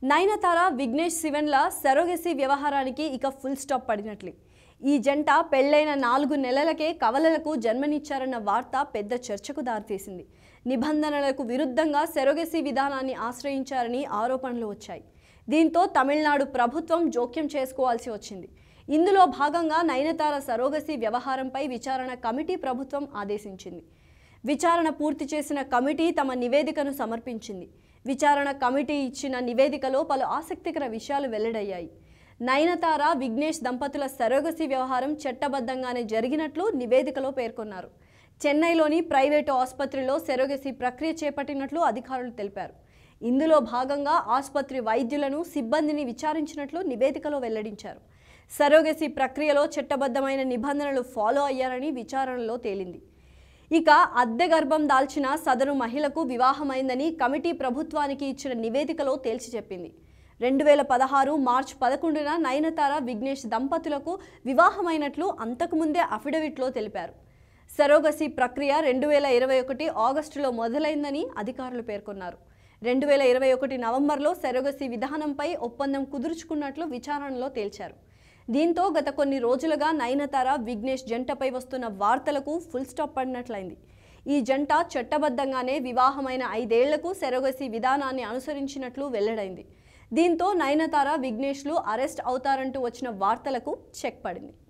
Nayanthara Vignesh శివన్ల surrogacy వ్యవహారానికి ఇక full stop పడినట్లే. ఈ జంట పెళ్లైన 4 నెలలకే కవలలకు జన్మనిచ్చారన్న వార్త పెద్ద చర్చకు దారితీసింది. నిబంధనలకు విరుద్ధంగా సరోగసి విధానాన్ని ఆశ్రయించారని ఆరోపణలు వచ్చాయి. దీంతో తమిళనాడు ప్రభుత్వం జోక్యం చేసుకోవాల్సి వచ్చింది. ఇందులో భాగంగా నయనతార సరోగసి వ్యవహారంపై విచారణ కమిటీ ప్రభుత్వం ఆదేశించింది. విచారణ పూర్తి చేసిన కమిటీ తమ నివేదికను సమర్పించింది. విచారణ కమిటీ ఇచ్చిన నివేదికలో పలు ఆసక్తికర విషయాలు వెల్లడయ్యాయి. నయనతార విఘ్నేష్ దంపతుల సరోగసి వ్యవహారం చట్టబద్ధంగానే జరిగినట్లు నివేదికలో పేర్కొన్నారు. చెన్నైలోని ప్రైవేటు ఆసుపత్రిలో సరోగసి ప్రక్రియ చేపట్టినట్లు అధికారులు తెలిపారు. ఇందులో భాగంగా ఆసుపత్రి వైద్యులను సిబ్బందిని విచారించినట్లు నివేదికలో వెల్లడించారు. సరోగసి ప్రక్రియలో చట్టబద్ధమైన నిబంధనలు ఫాలో అయ్యారని విచారణలో తేలింది. ఇక అద్దె గర్భం దాల్చిన సదరు మహిళకు వివాహమైందని కమిటీ ప్రభుత్వానికి ఇచ్చిన నివేదికలో తేల్చి చెప్పింది. 2016 మార్చి 11న నయనతార విఘ్నేష్ దంపతులకు వివాహమైనట్లు అంతకుముందే అఫిడవిట్లో తెలిపారు. సరోగసి ప్రక్రియ 2021 ఆగస్టులో మొదలైందని అధికారులు పేర్కొన్నారు. 2021 నవంబర్లో సరోగసి విధానంపై ఒప్పందం కుదుర్చుకున్నట్లు విచారణలో తేల్చారు. దీంతో గత కొన్ని రోజులుగా నయనతార విఘ్నేష్ జంటపై వస్తున్న వార్తలకు ఫుల్ స్టాప్ పడినట్లయింది. ఈ జంట చట్టబద్ధంగానే వివాహమైన 5 ఏళ్లకు సరోగసి విధానాన్ని అనుసరించినట్లు వెల్లడైంది. దీంతో నయనతార విఘ్నేష్లు అరెస్ట్ అవుతారంటూ వచ్చిన వార్తలకు చెక్ పడింది.